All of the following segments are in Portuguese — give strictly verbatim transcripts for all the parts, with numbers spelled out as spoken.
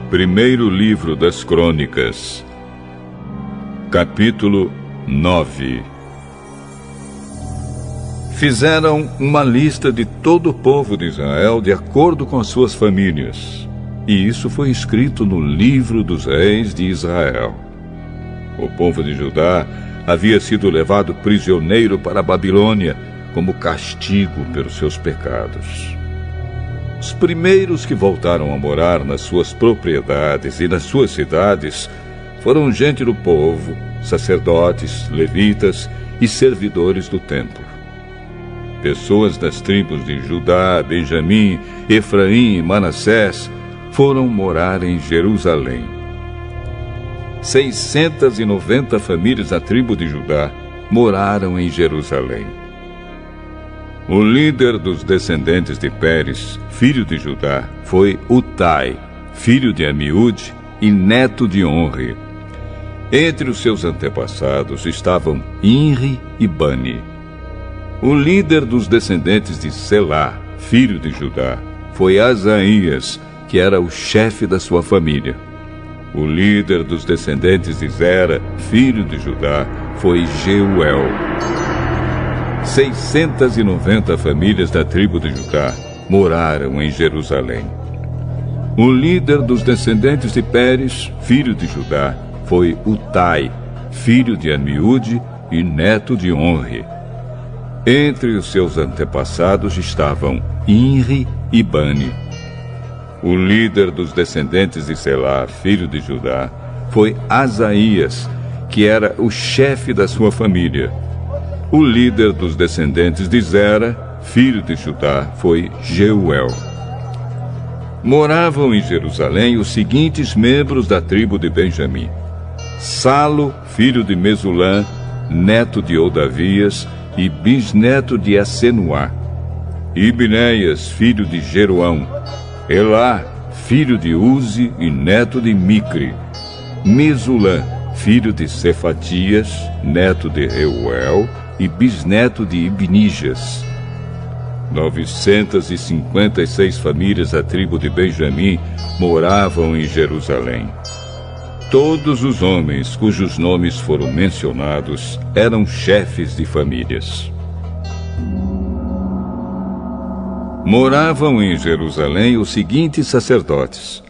Primeiro livro das Crônicas, capítulo nove. Fizeram uma lista de todo o povo de Israel de acordo com as suas famílias, e isso foi escrito no livro dos reis de Israel. O povo de Judá havia sido levado prisioneiro para a Babilônia como castigo pelos seus pecados. Os primeiros que voltaram a morar nas suas propriedades e nas suas cidades foram gente do povo, sacerdotes, levitas e servidores do templo. Pessoas das tribos de Judá, Benjamim, Efraim e Manassés foram morar em Jerusalém. seiscentas e noventa famílias da tribo de Judá moraram em Jerusalém. O líder dos descendentes de Pérez, filho de Judá, foi Utai, filho de Amiúde e neto de Onri. Entre os seus antepassados estavam Inri e Bani. O líder dos descendentes de Selá, filho de Judá, foi Asaías, que era o chefe da sua família. O líder dos descendentes de Zera, filho de Judá, foi Jeuel. seiscentas e noventa famílias da tribo de Judá moraram em Jerusalém. O líder dos descendentes de Pérez, filho de Judá, foi Utai, filho de Amiúde e neto de Onri. Entre os seus antepassados estavam Inri e Bani. O líder dos descendentes de Selá, filho de Judá, foi Asaías, que era o chefe da sua família. O líder dos descendentes de Zera, filho de Judá, foi Jeuel. Moravam em Jerusalém os seguintes membros da tribo de Benjamim: Salo, filho de Mesulã, neto de Odavias e bisneto de Assenuá; Ibneias, filho de Jeroão; Elá, filho de Uzi e neto de Micre; Mesulã, filho de Cefatias, neto de Reuel e bisneto de Ibnijas. novecentas e cinquenta e seis famílias da tribo de Benjamim moravam em Jerusalém. Todos os homens cujos nomes foram mencionados eram chefes de famílias. Moravam em Jerusalém os seguintes sacerdotes: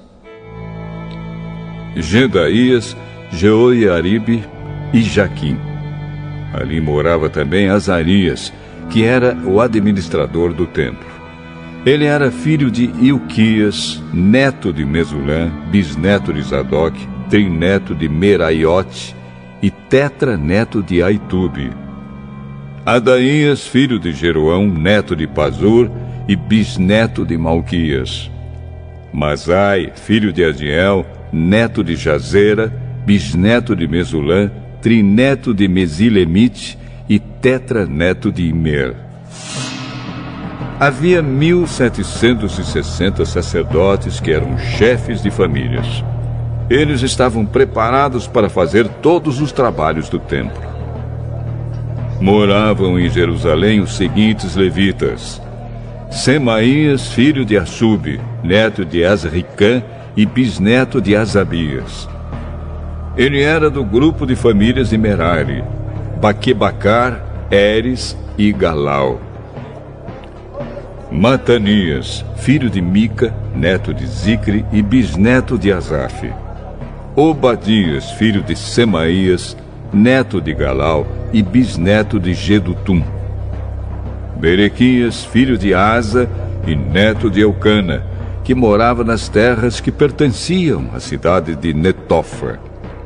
Gedaías, Jeoiaribe e Jaquim. Ali morava também Azarias, que era o administrador do templo. Ele era filho de Ilquias, neto de Mesulã, bisneto de Zadok, trineto de Meraiote e tetraneto de Aitube. Adaías, filho de Jeroão, neto de Pazur e bisneto de Malquias. Masai, filho de Adiel, neto de Jazera, bisneto de Mesulã, trineto de Mesilemite e tetraneto de Imer. Havia mil setecentos e sessenta sacerdotes que eram chefes de famílias. Eles estavam preparados para fazer todos os trabalhos do templo. Moravam em Jerusalém os seguintes levitas: Semaías, filho de Assube, neto de Azricã e bisneto de Asabias. Ele era do grupo de famílias de Merari, Baquebacar, Eres e Galau. Matanias, filho de Mica, neto de Zicre e bisneto de Asaf. Obadias, filho de Semaías, neto de Galau e bisneto de Gedutum. Berequias, filho de Asa e neto de Eucana, que morava nas terras que pertenciam à cidade de Netofa.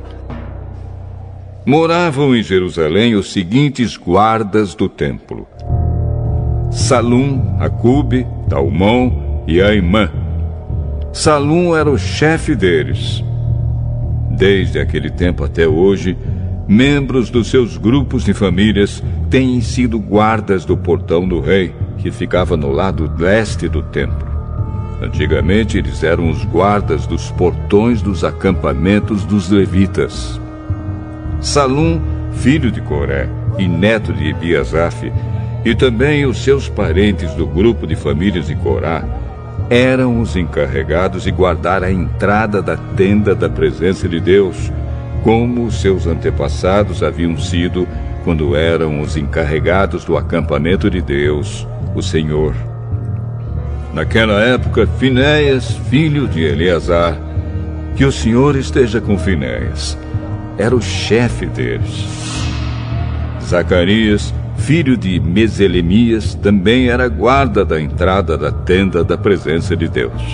Moravam em Jerusalém os seguintes guardas do templo: Salum, Acube, Talmão e Aimã. Salum era o chefe deles. Desde aquele tempo até hoje, membros dos seus grupos de famílias têm sido guardas do portão do rei, que ficava no lado leste do templo. Antigamente, eles eram os guardas dos portões dos acampamentos dos levitas. Salum, filho de Coré e neto de Ebiasaf, e também os seus parentes do grupo de famílias de Corá, eram os encarregados de guardar a entrada da tenda da presença de Deus, como seus antepassados haviam sido quando eram os encarregados do acampamento de Deus, o Senhor. Naquela época, Finéias, filho de Eleazar, que o Senhor esteja com Finéias, era o chefe deles. Zacarias, filho de Meselemias, também era guarda da entrada da tenda da presença de Deus.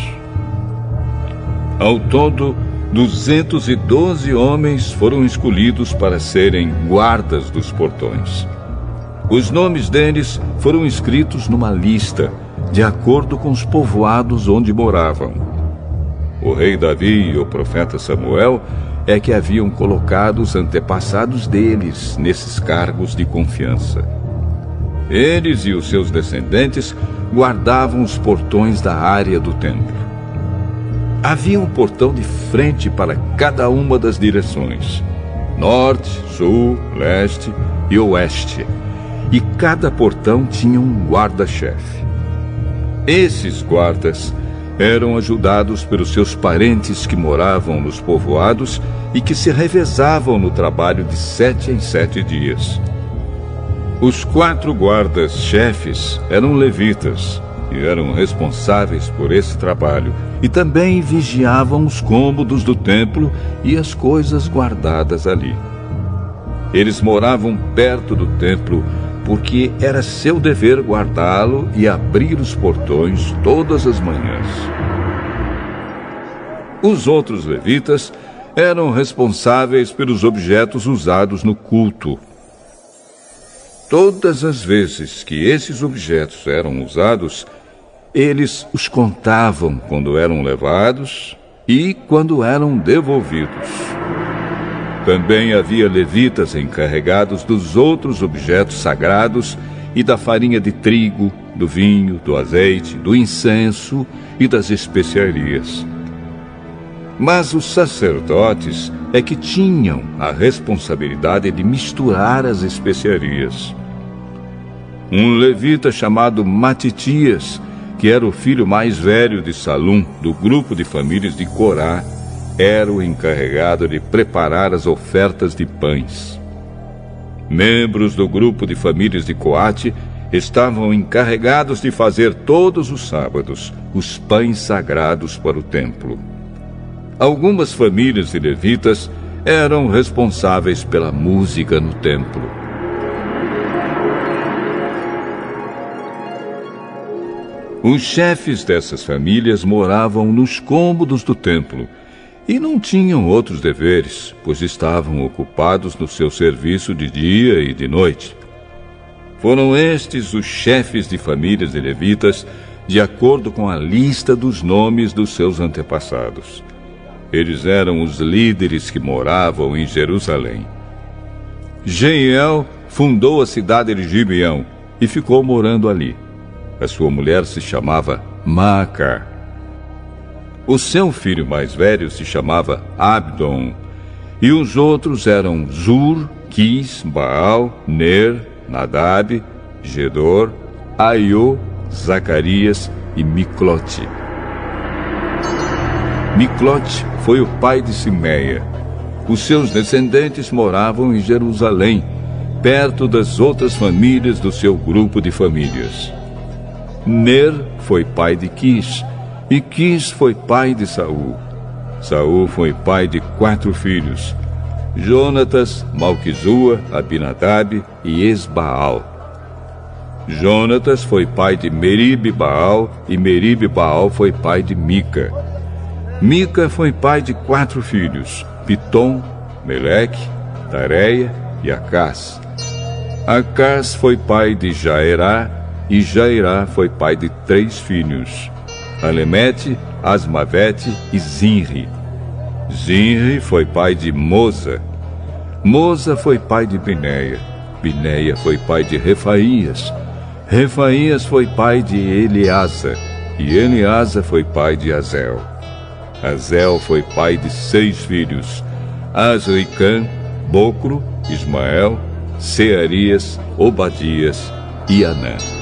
Ao todo, duzentos e doze homens foram escolhidos para serem guardas dos portões. Os nomes deles foram escritos numa lista, de acordo com os povoados onde moravam. O rei Davi e o profeta Samuel é que haviam colocado os antepassados deles nesses cargos de confiança. Eles e os seus descendentes guardavam os portões da área do templo. Havia um portão de frente para cada uma das direções: norte, sul, leste e oeste. E cada portão tinha um guarda-chefe. Esses guardas eram ajudados pelos seus parentes que moravam nos povoados e que se revezavam no trabalho de sete em sete dias. Os quatro guardas-chefes eram levitas e eram responsáveis por esse trabalho, e também vigiavam os cômodos do templo e as coisas guardadas ali. Eles moravam perto do templo, porque era seu dever guardá-lo e abrir os portões todas as manhãs. Os outros levitas eram responsáveis pelos objetos usados no culto. Todas as vezes que esses objetos eram usados, eles os contavam quando eram levados e quando eram devolvidos. Também havia levitas encarregados dos outros objetos sagrados e da farinha de trigo, do vinho, do azeite, do incenso e das especiarias. Mas os sacerdotes é que tinham a responsabilidade de misturar as especiarias. Um levita chamado Matitias, que era o filho mais velho de Salum, do grupo de famílias de Corá, era o encarregado de preparar as ofertas de pães. Membros do grupo de famílias de Coate estavam encarregados de fazer todos os sábados os pães sagrados para o templo. Algumas famílias de levitas eram responsáveis pela música no templo. Os chefes dessas famílias moravam nos cômodos do templo e não tinham outros deveres, pois estavam ocupados no seu serviço de dia e de noite. Foram estes os chefes de famílias de levitas, de acordo com a lista dos nomes dos seus antepassados. Eles eram os líderes que moravam em Jerusalém. Jeiel fundou a cidade de Gibeão e ficou morando ali. A sua mulher se chamava Maaca. O seu filho mais velho se chamava Abdon, e os outros eram Zur, Quis, Baal, Ner, Nadab, Gedor, Aiô, Zacarias e Miclote. Miclote foi o pai de Simeia. Os seus descendentes moravam em Jerusalém, perto das outras famílias do seu grupo de famílias. Ner foi pai de Quis, e Quis foi pai de Saul. Saul foi pai de quatro filhos: Jonatas, Malquizua, Abinadab e Esbaal. Jonatas foi pai de Meribe-Baal, e Meribe-Baal foi pai de Mica. Mica foi pai de quatro filhos: Pitom, Meleque, Tareia e Acás. Acás foi pai de Jaerá, e Jairá foi pai de três filhos: Alemete, Asmavete e Zinri. Zinri foi pai de Moza. Moza foi pai de Bineia. Bineia foi pai de Refaías. Refaías foi pai de Eleasa. E Eleasa foi pai de Azel. Azel foi pai de seis filhos: Azricã, Bocro, Ismael, Searias, Obadias e Anã.